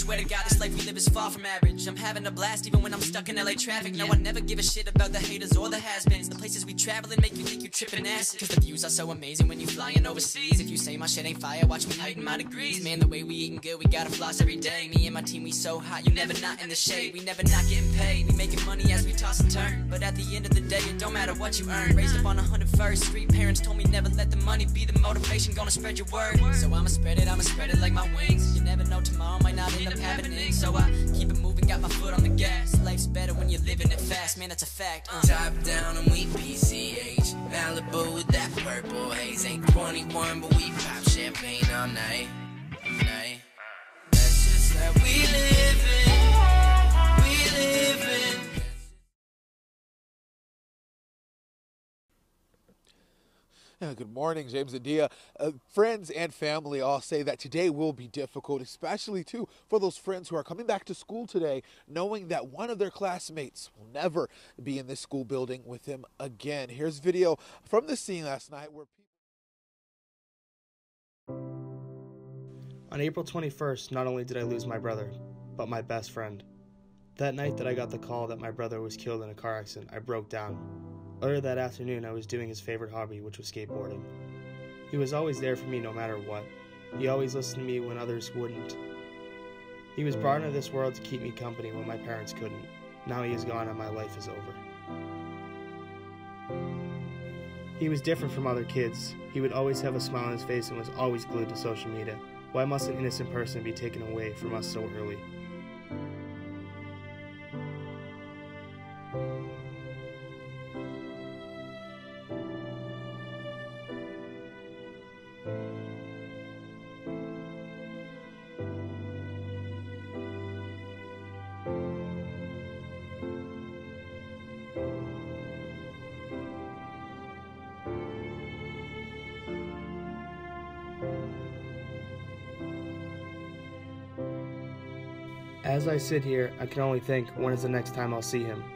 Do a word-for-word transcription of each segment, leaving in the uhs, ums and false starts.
swear to God, this life we live is far from average. I'm having a blast even when I'm stuck in L A traffic. No, I never give a shit about the haters or the has-beens. The places we travel and make you think you tripping acid. Cause the views are so amazing when you flying overseas. If you say my shit ain't fire, watch me heighten my degrees. Man, the way we eating good, we gotta floss every day. Me and my team, we so hot, you never not in the shade. We never not getting paid, we making money as we toss and turn. But at the end of the day, it don't matter what you earn. Raised up on one hundred first Street, parents told me never let the money be the motivation. Gonna spread your word, so I'ma spread it, I'ma spread it like my wings. You never know, tomorrow might not end up happening. So I keep it moving, got my foot on the gas. Life's better when you're living it fast, man, that's a fact. uh. Top down and we P C H, Malibu with that purple haze. Ain't twenty-one, but we pop champagne all night, night. That's just how we living, we living. Yeah, good morning, James and Dia. Uh, friends and family all say that today will be difficult, especially too for those friends who are coming back to school today, knowing that one of their classmates will never be in this school building with them again. Here's video from the scene last night where people... On April twenty-first, not only did I lose my brother, but my best friend. That night that I got the call that my brother was killed in a car accident, I broke down. Earlier that afternoon, I was doing his favorite hobby, which was skateboarding. He was always there for me no matter what. He always listened to me when others wouldn't. He was brought into this world to keep me company when my parents couldn't. Now he is gone and my life is over. He was different from other kids. He would always have a smile on his face and was always glued to social media. Why must an innocent person be taken away from us so early? As I sit here, I can only think, when is the next time I'll see him?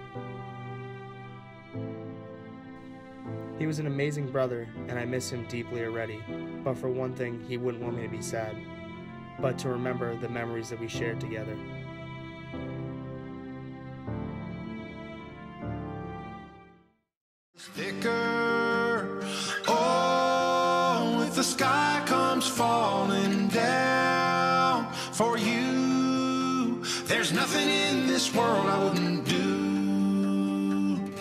He was an amazing brother, and I miss him deeply already. But for one thing, he wouldn't want me to be sad, but to remember the memories that we shared together. Thicker, oh, if the sky comes falling down for you, there's nothing in this world I wouldn't do.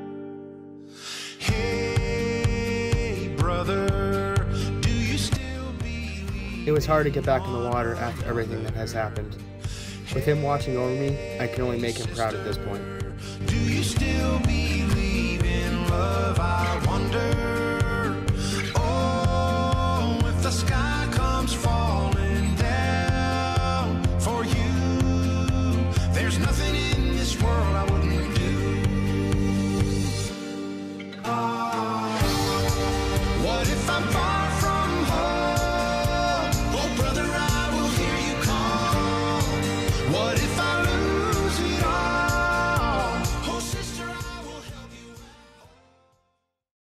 Hey, brother, do you still believe? It was hard to get back in the water after everything that has happened. With him watching over me, I can only make him proud at this point. Do you still believe in love? I wonder.